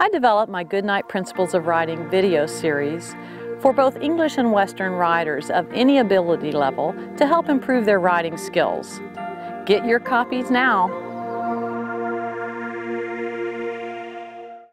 I developed my Goodnight Principles of Writing video series for both English and Western writers of any ability level to help improve their writing skills. Get your copies now.